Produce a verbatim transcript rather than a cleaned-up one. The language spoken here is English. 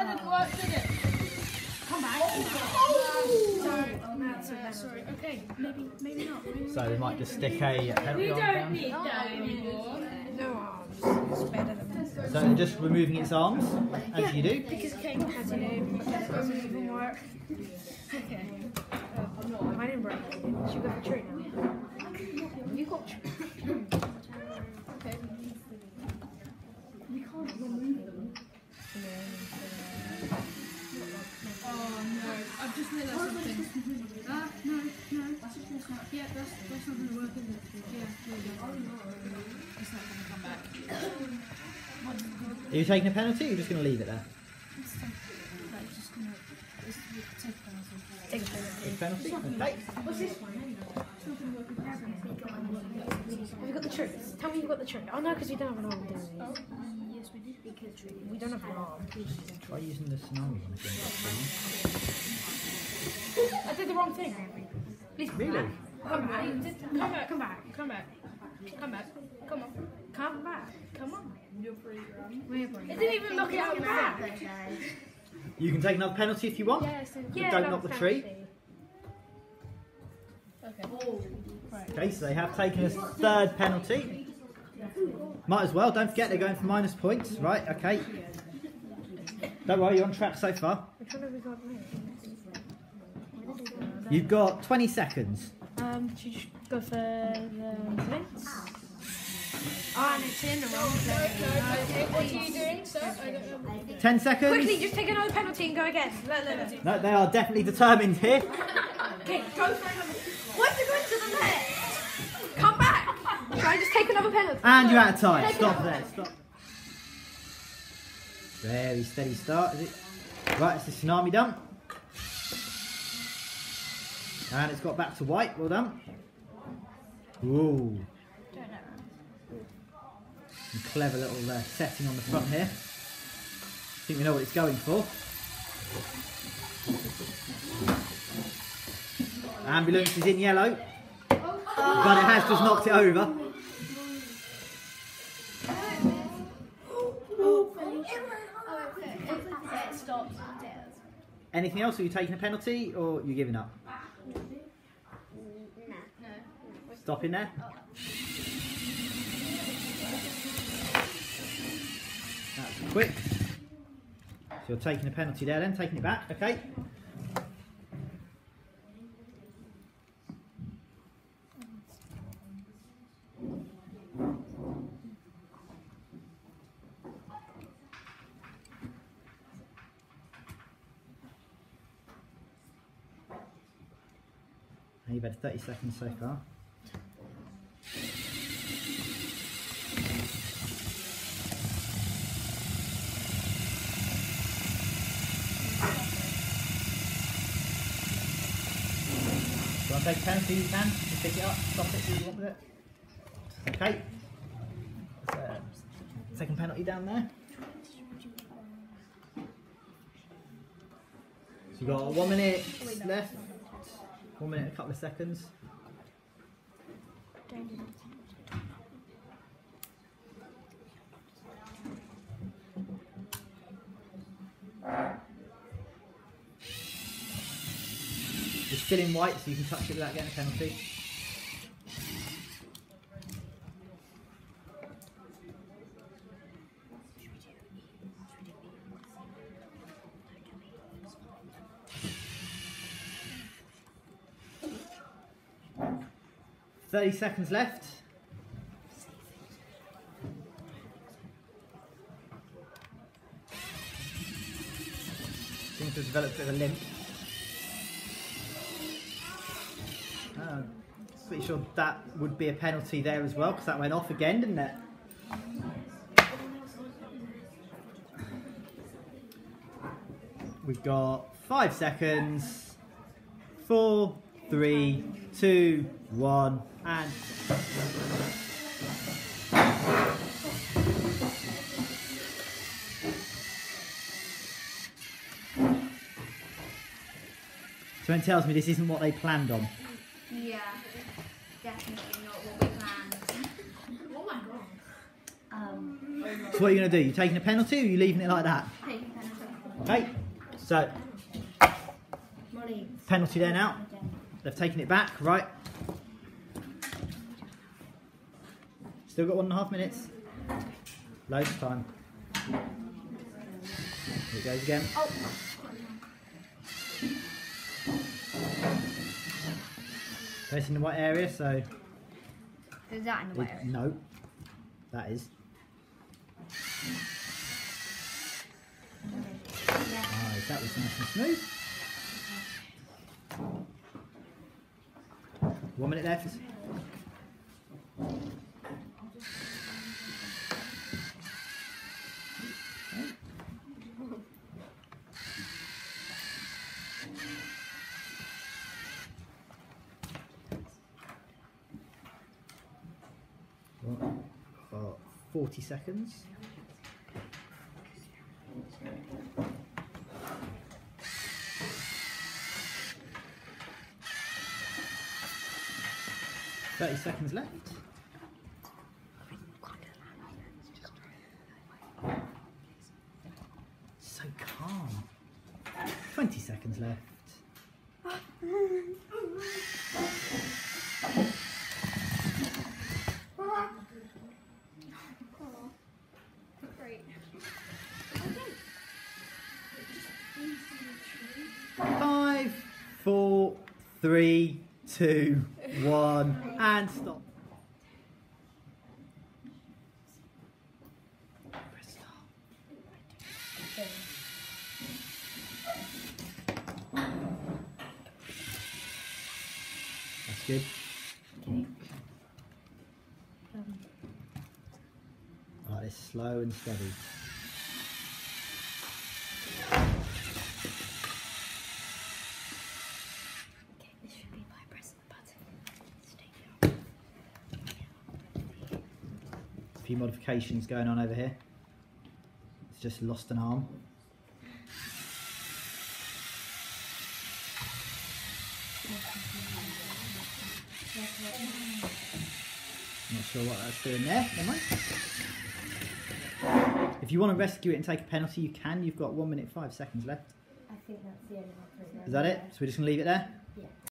that didn't work, did it? Come back. Oh. Sorry. Oh, sorry. Sorry. Okay. Maybe. Maybe not. Maybe So we might just stick a penalty we on don't down. need that anymore. No arms. It's better than So you're just removing its arms, as yeah, you do. Because Kate has to do. It doesn't even work. Okay. Uh, mine didn't break. She got a tree now. You got tree. Okay. We can't remove them. Oh no! I've just realised something. Ah no, no, that's just not. Yeah, that's that's not going to work, is it? Yeah, there we go. It's not going to come back. Are you taking a penalty or are you just going to leave it there? It's just going to take a penalty. Take a penalty. Take a penalty? Okay. What's this one? It's not going to work with that. Have you got the tree? Tell me you got the tree. Oh no, because we don't have an arm, do we? Oh, yes, we did. Because We don't have an arm. Try using the scenario one again. I did the wrong thing. Please come Really? back. Come back. Come back, come back, come back. Come back. Come on. Come back. Come on. You're free, Ron. We're free. It didn't even knock it out of the back. bag. You can take another penalty if you want. Yeah, so Yeah, don't that knock was the tree. fancy. Okay. Right. Okay, so they have taken a third penalty. Might as well, don't forget they're going for minus points. Right, okay. Don't worry, you're on track so far. Which one have we got now? You've got twenty seconds. Um, should you just go for the minutes? Oh, and it's in the wrong place. What are you doing, sir? I don't know what you're doing. ten seconds. Quickly, just take another penalty and go again. Let, let, let. No, they are definitely determined here. Okay, go for another. Why'd you go to the left? Come back. Try just take another penalty. And you're out of time. Take Stop another. there. Stop. Very steady start, is it? Right, it's the tsunami dump. And it's got back to white. Well done. Ooh. Some clever little uh, setting on the front here. I think we know what it's going for. Ambulance is in yellow, but it has just knocked it over. It stops. Anything else? Are you taking a penalty or are you giving up? No. Stop in there. That's quick. So you're taking a penalty there then, taking it back, okay. You've had thirty seconds so far. Do you want to take a penalty? You can. Just pick it up, stop it, do what you want with it. Okay. There's a second penalty down there. So you've got one minute left. One minute and a couple of seconds. It's still in white, so you can touch it without getting a penalty. thirty seconds left. Seems to have developed a bit of a limp. Uh, pretty sure that would be a penalty there as well, because that went off again, didn't it? We've got five seconds. Four, three, two, one, and someone tells me this isn't what they planned on. Yeah, definitely not what we planned. Oh my god. Um, So what are you going to do? You taking a penalty or are you leaving it like that? taking penalty. Okay, so Molly. penalty there now. They've taken it back, right? Still got one and a half minutes. Loads of time. Here it goes again. Oh. Facing the white area, so Is that in the it, way? no, that is. Nice, that was nice and smooth. One minute left. For forty seconds. Thirty seconds left. So calm. Twenty seconds left. Great. Five, four, three, two, one, and stop. Press start. That's good. Right, it's slow and steady. This should be by pressing the button. A few modifications going on over here. It's just lost an arm. Not sure what that's doing there. Never mind. If you want to rescue it and take a penalty, you can. You've got one minute five seconds left. I think that's the end of my program. Is that it? So we're just going to leave it there? Yeah.